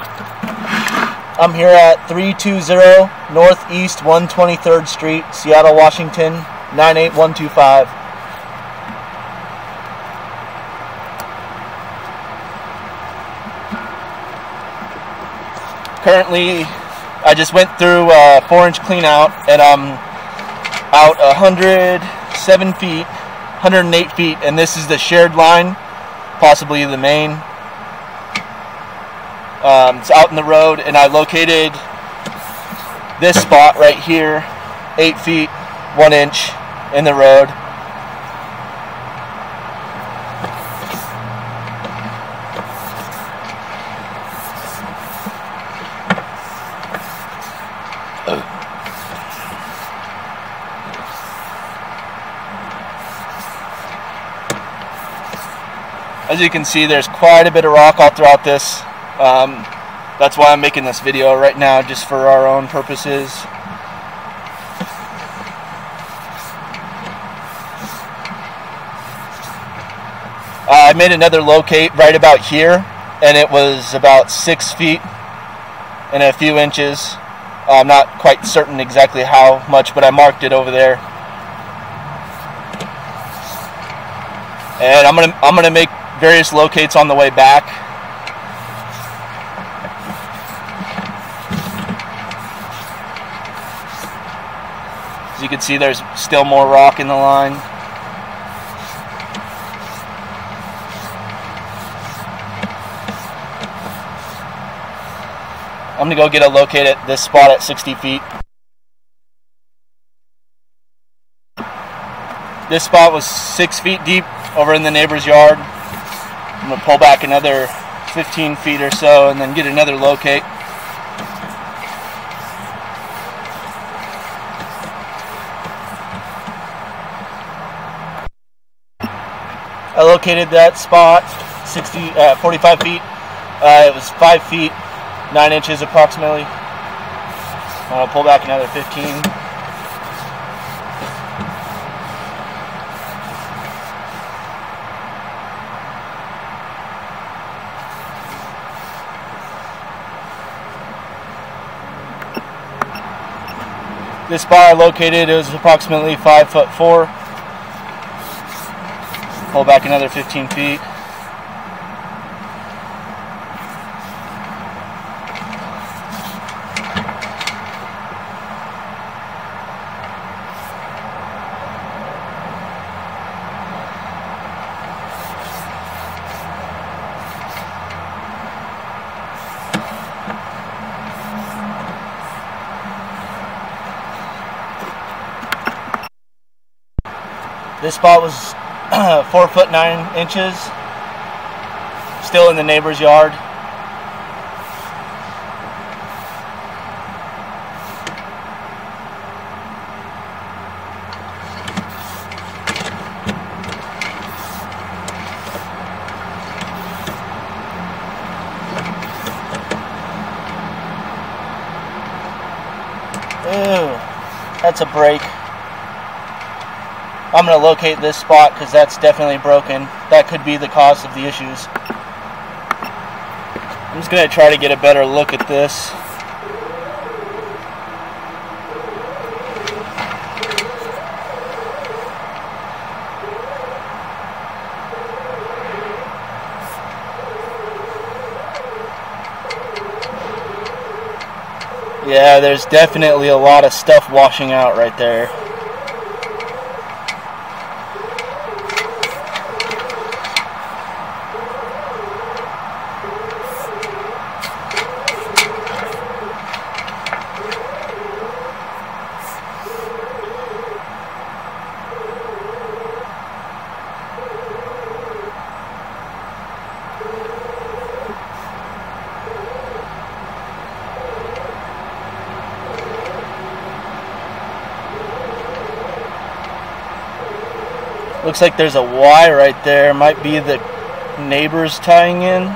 I'm here at 320 Northeast 123rd Street, Seattle, Washington, 98125. Currently, I just went through a 4-inch clean out, and I'm out 107 feet, 108 feet, and this is the shared line, possibly the main. It's out in the road, and I located this spot right here, 8 feet, 1 inch in the road. As you can see, there's quite a bit of rock all throughout this. That's why I'm making this video right now, just for our own purposes. I made another locate right about here, and it was about 6 feet and a few inches. I'm not quite certain exactly how much, but I marked it over there. And I'm gonna make various locates on the way back. As you can see, there's still more rock in the line. I'm gonna go get a locate at this spot at 60 feet. This spot was 6 feet deep over in the neighbor's yard. I'm gonna pull back another 15 feet or so and then get another locate. I located that spot 45 feet. It was 5 feet, 9 inches approximately. I'll pull back another 15. This spot I located, it was approximately 5'4". Pull back another 15 feet. This spot was 4 foot 9 inches, still in the neighbor's yard. Ooh, that's a break. I'm going to locate this spot because that's definitely broken. That could be the cause of the issues. I'm just going to try to get a better look at this. Yeah, there's definitely a lot of stuff washing out right there. Looks like there's a Y right there. Might be the neighbors tying in.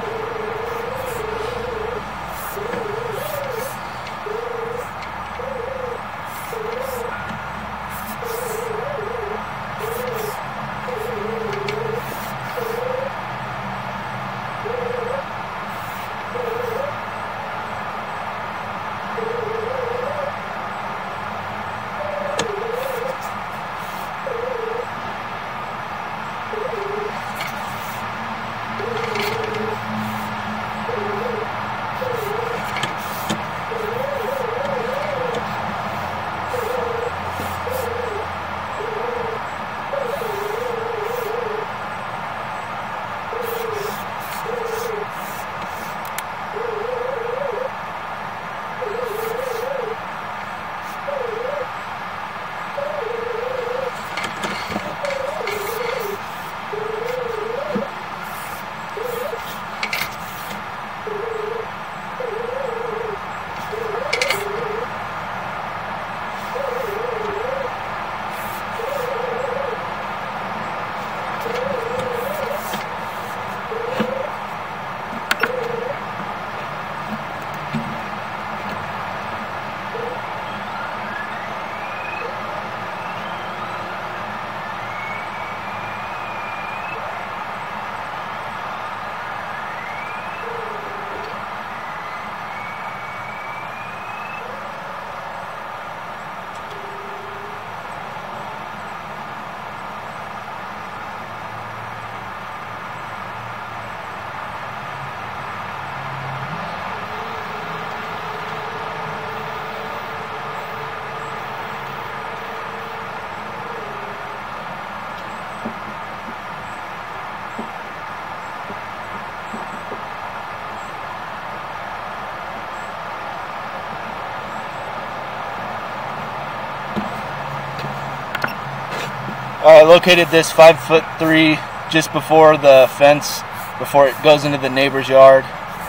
I located this 5'3" just before the fence, before it goes into the neighbor's yard.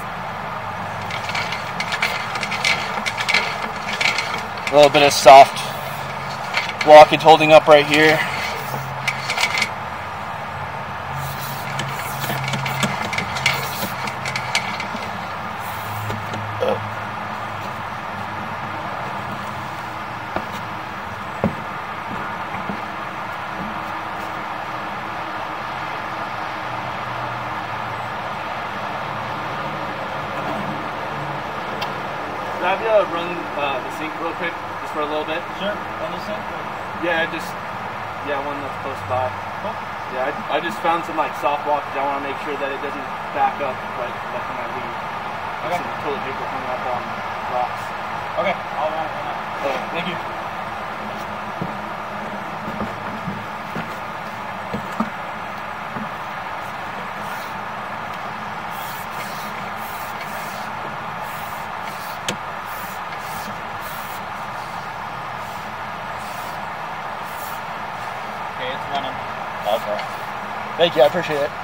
A little bit of soft blockage holding up right here. Can I have you run the sink real quick, just for a little bit? Sure. On the sink? Yeah, one that's close by. Cool. Yeah, I just found some like soft blockage. I want to make sure that it doesn't back up like when I leave. Okay. Some toilet paper hung up on rocks. Okay. I'll run it right now. Okay. Thank you. Okay, it's running. Okay. Thank you. I appreciate it.